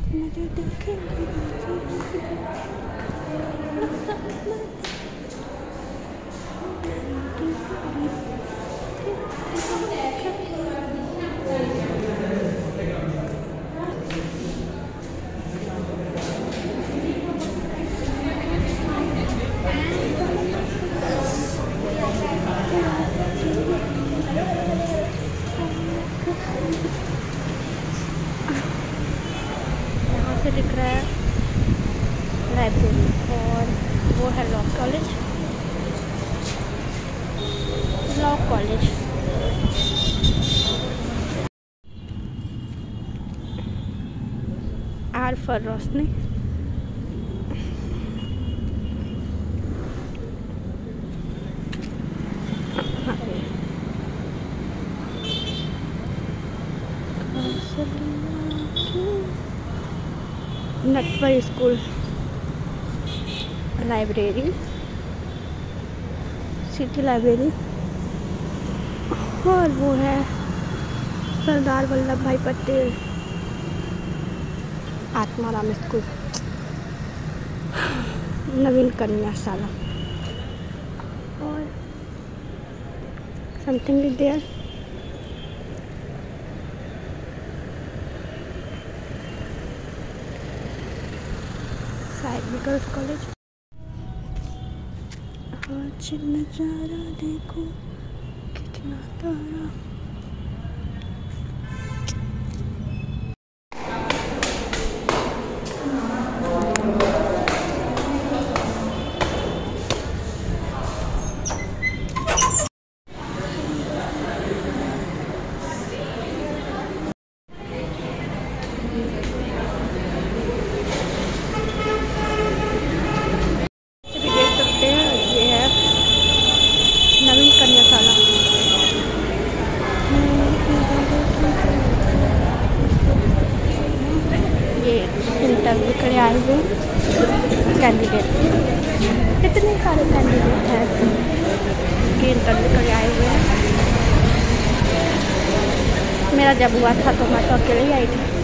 मुझे देखेंगे दिख रहा है लाइब्रेरी और वो है law college. R for Roshni. Natwar school library, city library. और वो है सरदार वल्लभ भाई पटेल आत्माराम स्कूल, नवीन कन्या शाला। और something is there. Girls college. आज नजारा देखो कितना तारा। इंटरव्यू के लिए आए हुए कैंडिडेट, कितने सारे कैंडिडेट हैं कि इंटरव्यू के लिए आए हुए हैं। मेरा जब हुआ था तो मैं तो अकेले ही आई थी।